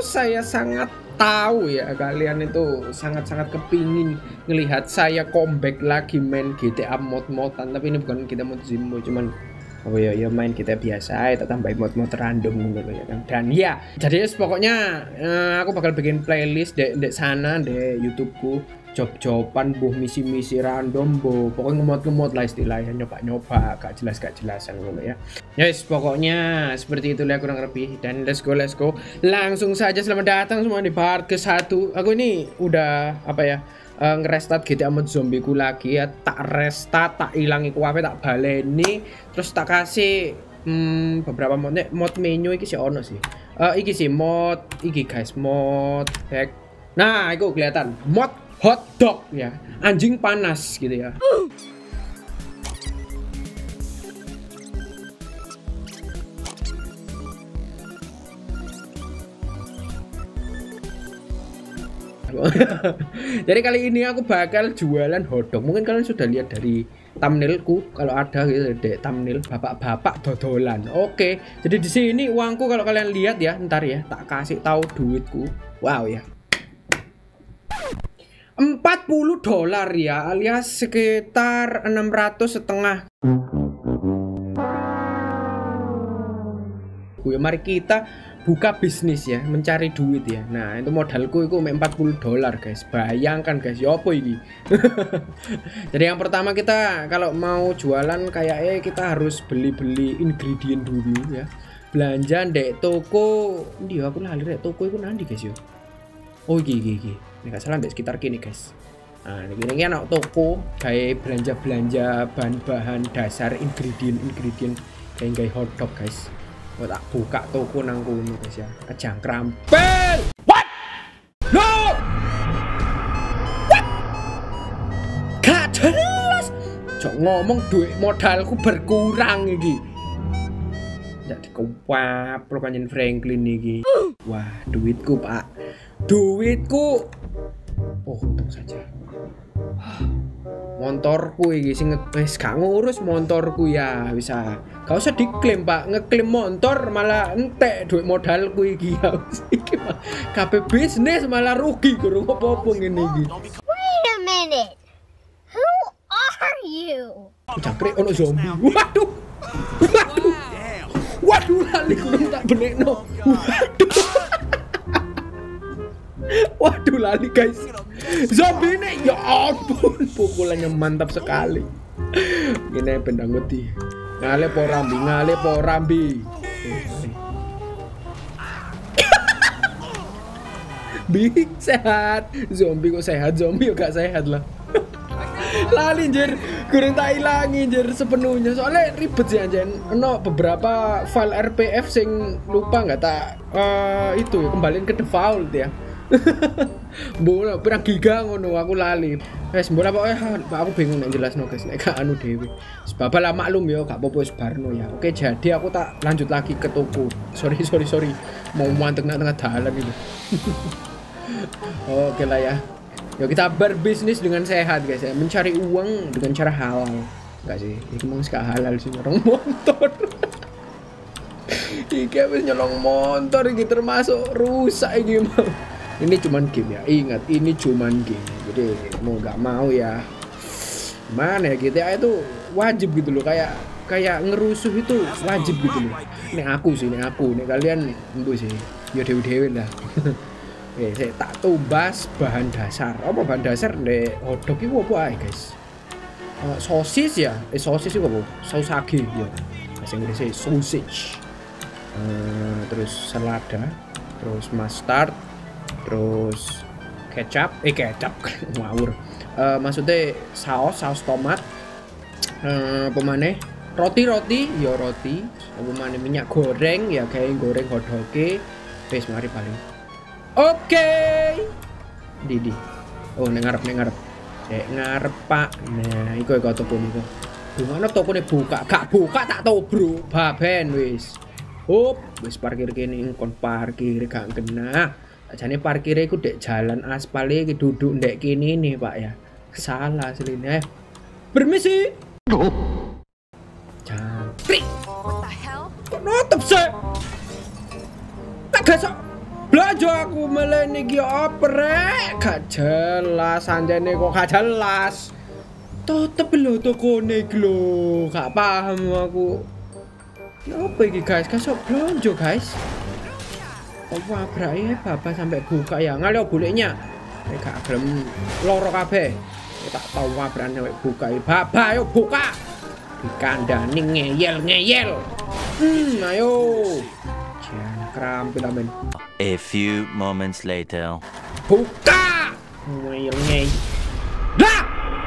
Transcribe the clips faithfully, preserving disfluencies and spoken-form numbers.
saya sangat tahu ya kalian itu sangat-sangat kepingin ngelihat saya comeback lagi main G T A mod-modan, tapi ini bukan kita mod Zimbo, cuman oh ya ya main kita biasa ya, tambahin mod-mod random gitu ya kan. Dan ya jadi pokoknya eh, aku bakal bikin playlist di, di sana di YouTubeku, job-joban buh misi-misi random bu, pokoknya ngemod-ngemod lah istilahnya, nyoba-nyoba gak jelas gak jelasan gitu ya. Yes, pokoknya seperti itulah kurang lebih, dan let's go let's go langsung saja. Selamat datang semua di part ke satu. Aku ini udah apa ya, uh, ngerestart G T A mod zombie ku lagi ya, tak restart, tak ilangi kuape, tak baleni, terus tak kasih hmm, beberapa modnya. Mod menu iki sih ono sih, uh, iki sih mod iki guys, mod back. Nah itu kelihatan mod hot dog ya, anjing panas gitu ya. Jadi kali ini aku bakal jualan hotdog. Mungkin kalian sudah lihat dari thumbnailku, kalau ada gitu deh thumbnail bapak-bapak dodolan. Oke, jadi di sini uangku kalau kalian lihat ya, ntar ya tak kasih tahu duitku. Wow ya, empat puluh dolar ya, alias sekitar enam ratus setengah. Ya, mari kita buka bisnis ya, mencari duit ya. Nah itu modalku itu empat puluh dolar guys. Bayangkan guys, ya apa ini. Jadi yang pertama kita kalau mau jualan kayak eh kita harus beli-beli ingredient dulu ya. Belanja dek toko. Dia aku lali dek toko itu nanti guys yo. Oh iki iki iki. Ini gak salah di sekitar kini guys. Nah ini ini anak toko kayak belanja-belanja bahan-bahan dasar, ingredient-ingredient kayak kayak hotdog guys. Oh, tak buka toko nang kono guys ya. Ajang krampel. What? No. What? Gak jelas. Cok ngomong duit modalku berkurang iki. Jadi kewap lo panjen Franklin iki. Wah, duitku pak. Duitku. Oh, untung saja. Motorku iki sing wis gak ngurus motorku ya bisa. Gak usah diklaim pak, ngeklaim motor malah entek duit modalku iki ya. Iki kabeh bisnis malah rugi guru apa-apa ngene iki. Wait a minute. Who are you? Jangkrik ono zombie. Waduh. Waduh. Waduh lali kurang tak benekno. Waduh. Waduh lali guys, zombie ini ya ampun, pukulannya mantap sekali. Gini bendang wedi, ngale po rambi, ngale po rambi. Bi sehat, zombie kok sehat, zombie gak sehat lah. Lali jir, kurang tak ilangi jir sepenuhnya, soalnya ribet sih anjen. No beberapa file R P F sing lupa nggak tak uh, itu ya, kembaliin ke default ya. Bola pirang giga ngono aku lali. Wes bola pokoke aku bingung nek jelasno guys, nek gak anu dhewe. Sebab lah maklum ya gak apa-apa wis barno ya. Oke, jadi aku tak lanjut lagi ke toko. Sorry sorry sorry. Mau manteng tengah dalan itu. Oke lah ya. Yuk kita berbisnis dengan sehat guys ya. Mencari uang dengan cara halal. Enggak sih, ini emang gak halal sih nyolong motor. Iki wis nyolong motor iki termasuk rusak iki mau. Ini cuman game ya, ingat ini cuman game. Jadi mau nggak mau ya, mana ya G T A itu wajib gitu loh, kayak kayak ngerusuh itu wajib gitu loh. Ini aku sih, ini aku, ini kalian embu sih, ya dewi-dewi lah. Oke, saya tak tumbas bahan dasar. Apa bahan dasar deh hotdog itu apa ya guys? Uh, sosis ya, eh sosis itu apa? Saus sage ya, bahasa Inggrisnya sausage. Uh, terus selada, terus mustard, terus kecap, eh kecap ngawur. Uh, maksudnya saus, saus tomat. Uh, pemane roti roti, ya roti. Pemane minyak goreng, ya kayak goreng hotdog. Wes mari paling. Oke, okay. Didi. Oh nengarep nengarep, eh ngarep pak. Nah, iku iku toko niku. Gimana toko nih buka? Gak buka tak tahu bro. Baben wis. Up, wis parkir kene kon parkir gak kena. Jane parkire iku dek jalan aspal iki duduk ndek kene nih Pak ya. Salah asline. Eh. Permisi. Jangkrik. What the hell? Kok nutup sih? Tak gasok. Blas aja aku meleni iki oprek. Gak jelas anjene kok gak jelas. Tetep lho tokone iki lho. Gak paham aku. Ya apa iki guys? Kasok blonjo guys. Apa abrake bapak sampai buka ya. Ngalih bolehnya. Nek gak gelem loro kabeh. Tak tau abran sampai buka. Bapak ayo buka. Dikandani ngeyel-ngeyel. Hmm, ayo. Krampil amin. A few moments later. Buka! Ngeyel-ngeyel. Lah!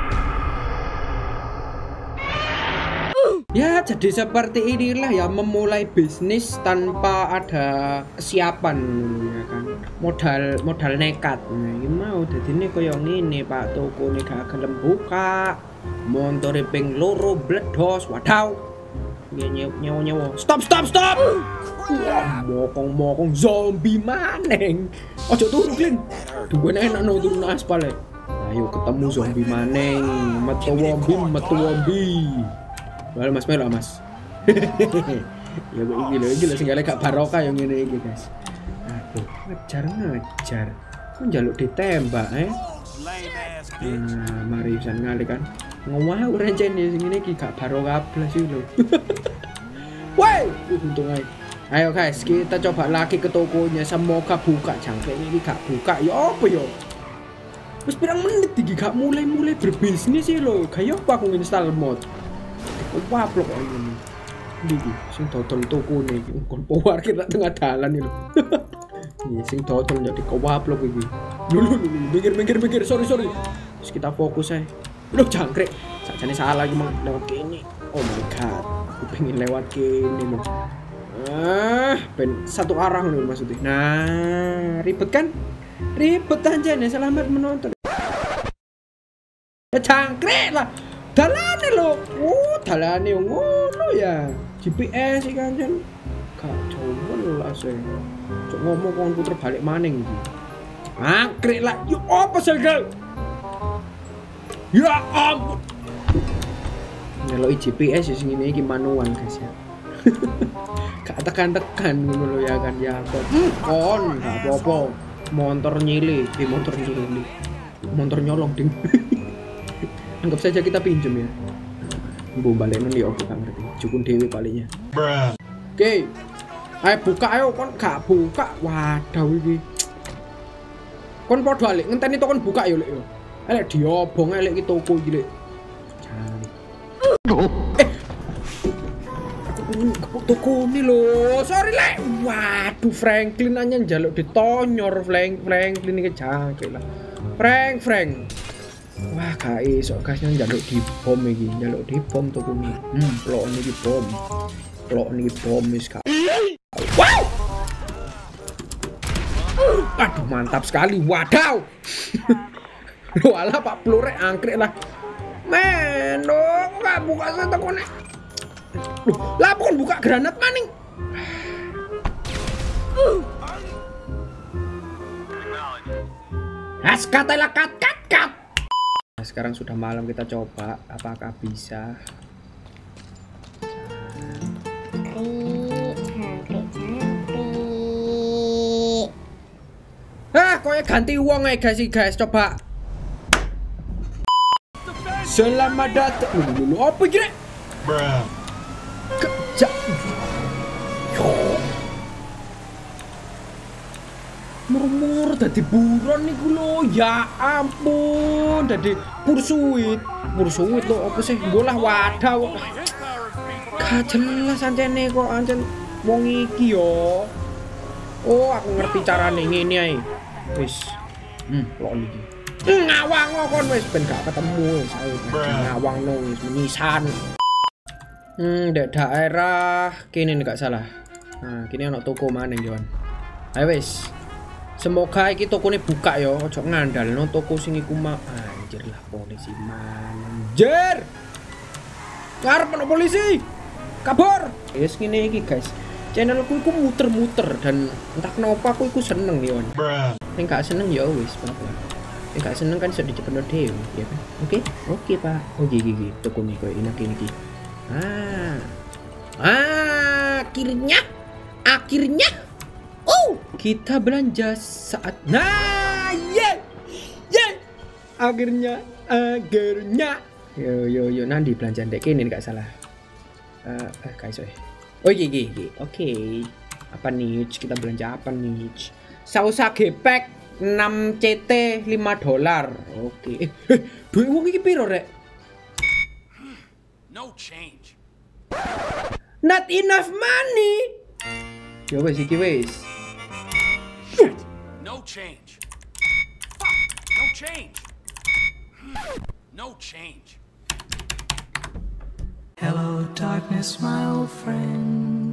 Ya, jadi seperti inilah ya memulai bisnis tanpa ada kesiapan ya kan. Modal modal nekat. Nah, ini mau dadine koyo ngene, Pak. Tokone gak gelem buka. Montore ping loro bledos. Wadaw. Nyewa-nyewa. Stop, stop, stop. Wah, mokong-mokong zombie maneng. Ojo turu, Glin. Duwe enak no turun aspal ya. Ayo ketemu zombie maneng. Metu wombi, metu wombi. Wal Mas Melo, Mas. Ya kok iki lho, iki lho sing gak barokah yang ngene iki, guys. Aduh, ngejar-ngejar. Kok njaluk ditembak, eh? Nah, mari pisan ngali kan. Ngomah rencene sing ngene iki gak barokah blas iki lho. Woi, untung ae. Ayo guys, kita coba lagi ke tokonya. Semoga buka. Jangkrik ini gak buka. Ya apa ya? Terus pirang menit iki gak mulai-mulai berbisnis sih lho. Kayak apa aku install mod? Wah, blok ini. Iki sing dodol tokone iki. Kon parkir nak tengah dalan iki lho. Iki sing dodol jadi kewaplok iki. Lho lho lho, mikir-mikir-mikir. Sorry sorry. Terus kita fokus ae. Lho jangkrik. Sakjane salah iki mang lewat kene. Oh my god. Aku pengen lewat kene lho. Ah, ben satu arah nih maksudnya. Nah, ribet kan? Ribet aja nih. Selamat menonton. Ya cangkrik lah. Dalane lo. Oh, dalane ngono ya. G P S iki kan jan. Gak coba lah sih. Cok ngomong kon puter balik maning iki. Cangkrik lah. Yo apa sih, Gal? Ya ampun. Nyelok G P S sing ngene iki manual, guys ya. Gak tekan-tekan ngono lho ya kan ya kon. Kon gak apa-apa. Motor nyili, di motor nyili. Motor nyolong ding. Anggap saja kita pinjem ya. Mbok balekno ya aku gak ngerti. Jukun dhewe palingnya. Oke. Okay. Ayo buka ayo kon gak buka. Waduh iki. Kon padha lek ngenteni to kon buka ya lek yo. Elek diobong elek iki toko iki lek. Eh. Toko ini loh, sorry lek. Waduh, Franklin aja njaluk ditonyor. Frank Franklin ini kejangkrik lah. Frank Frank. Wah, gak iso guys njaluk di bom iki, njaluk di bom toko ini. Hmm, plok niki bom. Plok niki bom wis gak. Wow. Aduh, mantap sekali. Wadaw. Walah Pak Plurek angkrik lah. Men, kok gak buka saya tokone. Loh, lah pun buka granat maning. As katalah kat kat kat. Nah, sekarang sudah malam, kita coba apakah bisa. Ah, kok ganti uang aja guys, guys coba. Selamat datang. Lulu apa gini? Bruh. Kerja. Murmur dadi buron niku lho. Ya ampun, dadi pursuit. Pursuit lho apa sih? Bolah wadah. Gak jelas ancene kok ancen wong iki yo. Oh, aku ngerti carane ngene ae. Wis. Hmm, kok niki. Ngawang kon wis ben gak ketemu wis ayo ngawang no wis menyisan. Hmm, dek daerah kene gak salah. Nah, kini ana toko maneh Yon. Ayo wis. Semoga iki tokone buka ya, ojo ngandalno toko sing iku mah. Anjir lah polisi manjer. Karep ono polisi. Kabur. Wis ngene iki guys. Channelku iku muter-muter dan entah kenapa aku iku seneng Yon. Nek gak seneng ya wis apa. Nek gak seneng kan iso dicepetno dhewe, ya kan? Oke, oke Pak. Oh gigi gigi toko nih koyo enak iki. Ah. Ah, akhirnya. Akhirnya. Oh, Kita belanja saat. Nah, ye, ye. Akhirnya, akhirnya. Yo yo yo, nanti belanja dek ini nggak salah. Uh, eh, kayak so. Oh iya iya iya. Oke. Apa nih? Kita belanja apa nih? Sausa gepek enam C T lima dolar. Oke. Eh, eh duit wong iki piro, Rek? No change. Not enough money. Ya wes iki wes. Shit. No change. Fuck. No change. No change. Hello, darkness, my old friend.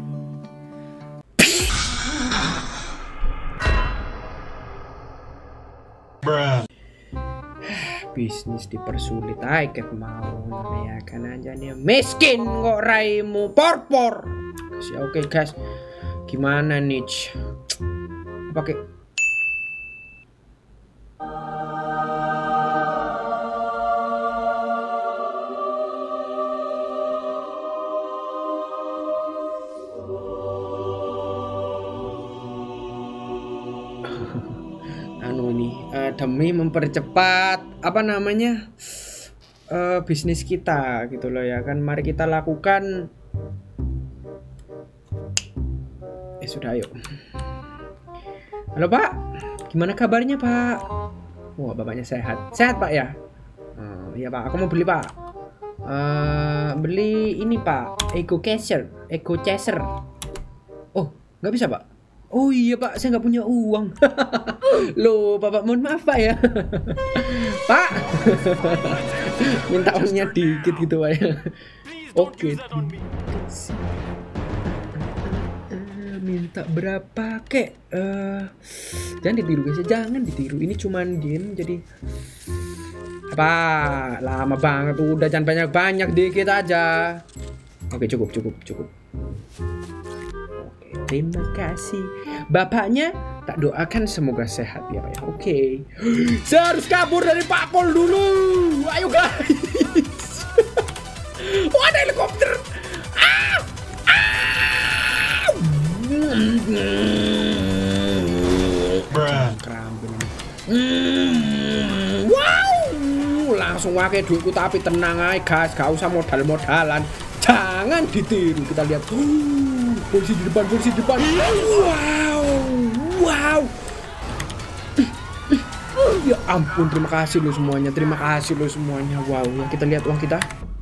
Bisnis dipersulit aja mau ya kan aja nih miskin kok raimu porpor. Ya oke guys, gimana nih pakai anu nih uh, demi mempercepat apa namanya uh, bisnis kita gitu loh ya kan, mari kita lakukan. Eh sudah ayo. Halo Pak, gimana kabarnya Pak? Wah bapaknya sehat, sehat Pak ya? Uh, iya Pak, aku mau beli Pak. Uh, beli ini Pak, Ego Chaser, Ego Chaser. Oh nggak bisa Pak? Oh iya Pak, saya nggak punya uang. Loh Bapak, mohon maaf Pak ya. Pak, minta uangnya dikit gitu Pak ya. Oke. Minta berapa kek? Uh, jangan ditiru guys, jangan ditiru. Ini cuman game jadi apa? Lama banget udah, jangan banyak-banyak, dikit aja. Oke cukup cukup cukup. Terima kasih. Bapaknya tak doakan semoga sehat ya Pak ya. Oke. Okay. Saya harus kabur dari Pak Pol dulu. Ayo guys. Oh ada helikopter. Ah! Ah! Kerambin. Hmm. Wow. Langsung pakai duitku tapi tenang aja guys. Gak usah modal-modalan. Jangan ditiru. Kita lihat. Polisi di depan, polisi di depan. Wow, wow. Ya ampun, terima kasih lo semuanya, terima kasih lo semuanya. Wow, ya kita lihat uang kita.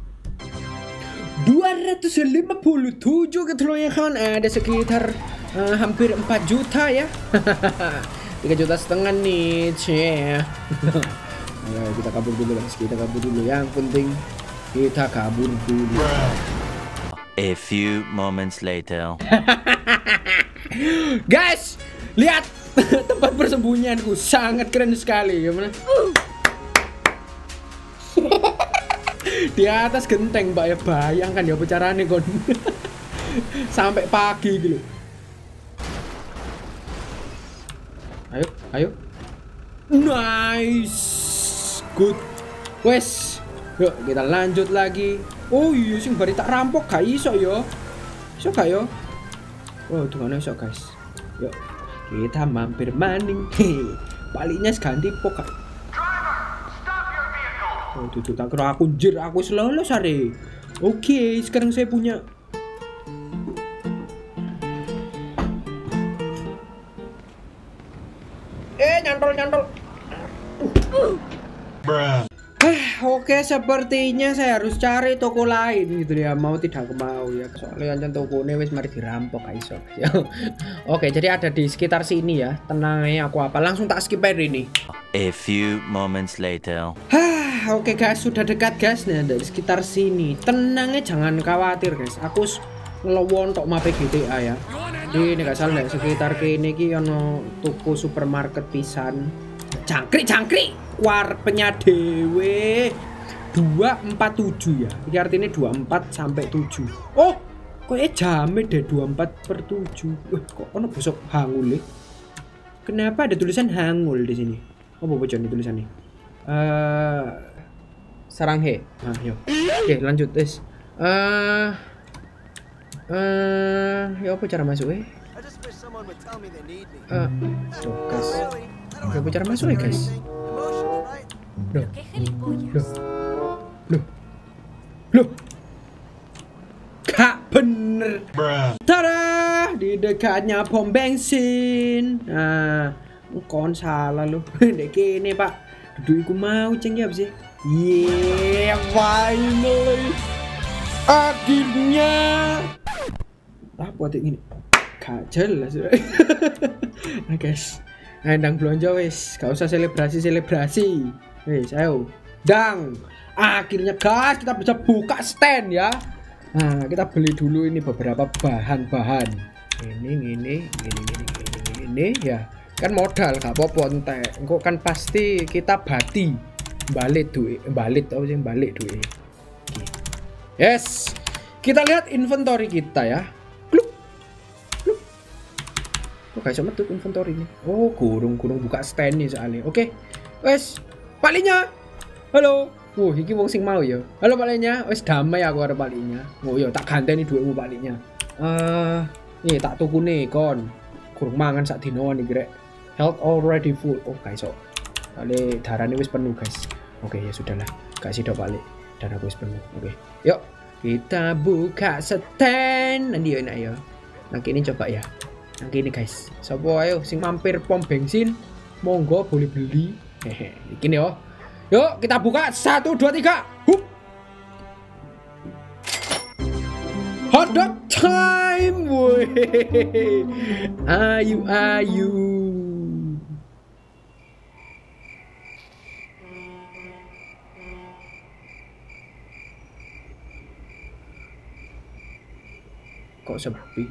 dua ratus lima puluh tujuh gitu loh ya kan. Ada sekitar uh, hampir empat juta ya. tiga juta setengah nih, cie. Ayo kita kabur dulu guys, kita kabur dulu. Yang penting kita kabur dulu. A few moments later. Guys, lihat tempat persembunyianku, sangat keren sekali gimana? Di atas genteng Pak ya, bayangkan ya caranya kon. Sampai pagi gitu. Ayo, ayo. Nice. Good. Wes. Yuk kita lanjut lagi. Oh iya sing bari tak rampok gak iso yo. Iso gak yo? Oh dungane iso guys. Yuk kita mampir maning. Baliknya ganti pok. Oh tuh tak kira aku jir, aku selalu sare. Oke sekarang saya punya. Eh nyantol nyantol. Bruh. Oke, sepertinya saya harus cari toko lain gitu ya, mau tidak mau ya. Soalnya ancen tokonya wis mari dirampok iso. Oke, jadi ada di sekitar sini ya. Tenang ya, aku apa langsung tak skip aja ini. A few moments later. Hah, oke guys, sudah dekat guys. Nah, dari sekitar sini. Tenangnya jangan khawatir guys. Aku ngelowon tok mape G T A ya. Ini gak salah sekitar kene iki ono toko supermarket pisan. Jangkrik-jangkrik warpenya dewe dua empat tujuh ya. Ini artinya dua puluh empat sampai tujuh. Oh, kok jamnya deh dua puluh empat per tujuh. Wah, kok ono bosok hangul. Kenapa ada tulisan hangul di sini? Apa bocor nih tulisannya? Eh uh, Saranghe. Nah, yuk. Oke, lanjut, guys. Eh uh, eh uh, ya apa cara masuk eh? Uh, tuh guys, udah bicara masuk ya guys. Loh, loh, loh, loh, gak bener. Tada, di dekatnya pom bensin. Nah, kon salah lu. Dek ini pak, duduk iku mau ceng ya sih. Yeah, finally, akhirnya. Apa tuh ini? Gak jelas. Nah guys, ngendang belanja wis, gak usah selebrasi selebrasi. Wis, ayo, dang. Akhirnya guys kita bisa buka stand ya. Nah kita beli dulu ini beberapa bahan-bahan. Ini, ini, ini, ini, ini, ini ya. Kan modal gak apa-apa entek. Engko kan pasti kita bati balik duit, balik apa sih balik duit. Yes, kita lihat inventory kita ya. Oh guys, sama tuh inventory ini. Oh, kurung-kurung buka stand nih soalnya. Oke. Wes, palinya. Halo. Wah, iki wong sing mau ya. Halo palinya. Wes damai aku karo palinya. Oh iya, tak ganteni duitmu palinya. Eh, uh, nih tak tuku nih kon. Kurung mangan sak dinoan iki rek. Health already full. Oh, guys, kok. Kali darahnya wis penuh, guys. Oke, ya sudahlah. Kasih dok balik. Darah wis penuh. Oke. Yuk, kita buka stand. Nanti ya enak ya. Nah, ini coba ya. Nah gini guys, sopo ayo sing mampir pom bensin, monggo boleh beli. Hehe, gini yo. Yuk kita buka satu dua tiga. Hup. Hotdog time, woi. Ayu ayu. Kok sepi?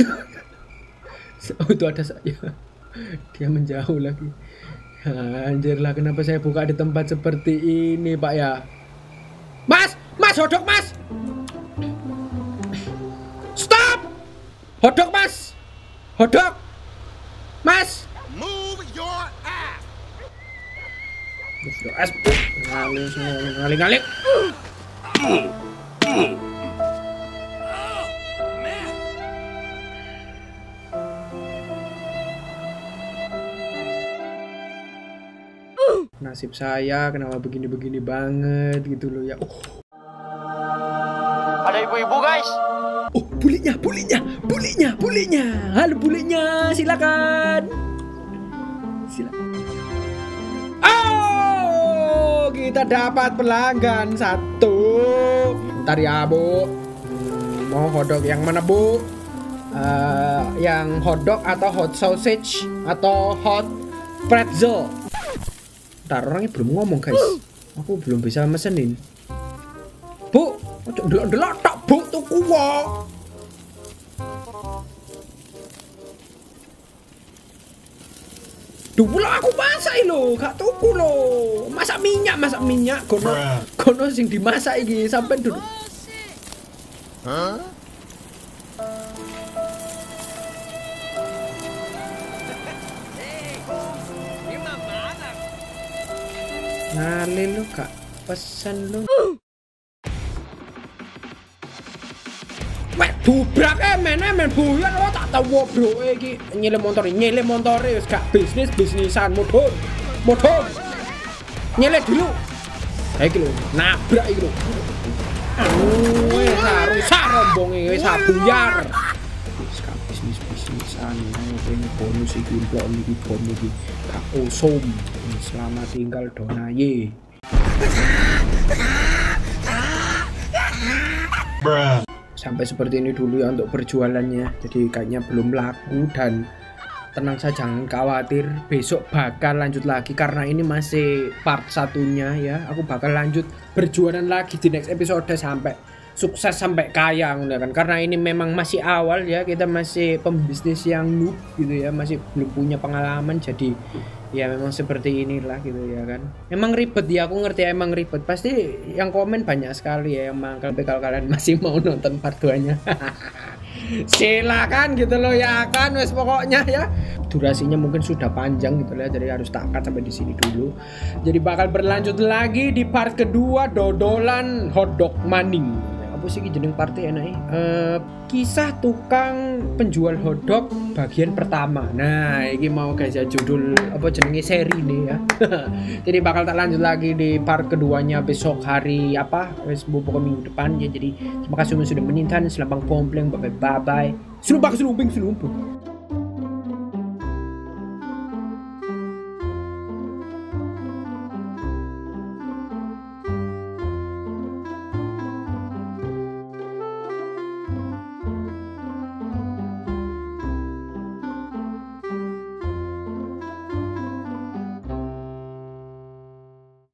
Oh itu ada saya. Dia menjauh lagi. Anjir lah, kenapa saya buka di tempat seperti ini pak ya. Mas, mas hotdog mas. Stop. Hotdog mas. Hotdog mas. Move your ass. Move your ass. Ngaling ngaling ngaling. Nasib saya kenapa begini-begini banget gitu loh ya. Oh. Ada ibu-ibu guys. Oh, bulinya, bulinya, bulinya, bulinya. Halo bulinya, silakan. Silakan. Oh, kita dapat pelanggan satu. Bentar ya, Bu. Hmm, mau hotdog yang mana, Bu? Uh, yang hotdog atau hot sausage atau hot pretzel? Ntar orangnya belum ngomong guys. Aku belum bisa mesenin. Bu, ojo ndelok-ndelok tok Bu, tuku kok. Dulu aku masak lho, gak tuku lho. Masak minyak, masak minyak kono. Kono sing dimasak iki sampai dulu. Hah? Ngalih lu kak, pesen lu. Wah, dubrak eh men men buyan lo tak tahu bro iki nyele motor nyele motor wis gak bisnis bisnisan motor motor nyele dulu. Ha iki lho, nabrak iki lho. Wis rusak rombonge wis buyar. Wis gak bisnis bisnisan ini bonus iki blok iki bonus iki gak usum. Selamat tinggal Donaye. Sampai seperti ini dulu ya untuk berjualannya. Jadi kayaknya belum laku dan tenang saja, jangan khawatir. Besok bakal lanjut lagi karena ini masih part satunya ya. Aku bakal lanjut berjualan lagi di next episode sampai sukses sampai kaya kan. Karena ini memang masih awal ya, kita masih pembisnis yang noob gitu ya, masih belum punya pengalaman. Jadi ya memang seperti inilah gitu ya kan. Emang ribet ya, aku ngerti emang ribet. Pasti yang komen banyak sekali ya yang mangkal. Tapi kalau kalian masih mau nonton part dua nya silakan gitu loh ya kan. Wes pokoknya ya durasinya mungkin sudah panjang gitu ya, jadi harus tak cut sampai di sini dulu. Jadi bakal berlanjut lagi di part kedua dodolan hotdog maning. Apa apa sih jeneng partai enak uh, kisah tukang penjual hotdog bagian pertama. Nah ini mau guys ya judul apa jenenge seri nih ya. Jadi bakal tak lanjut lagi di part keduanya besok hari apa wes pokoknya minggu depan ya. Jadi terima kasih sudah menonton, selamat komplain, bye bye bye. Selumpang selumping selumpang.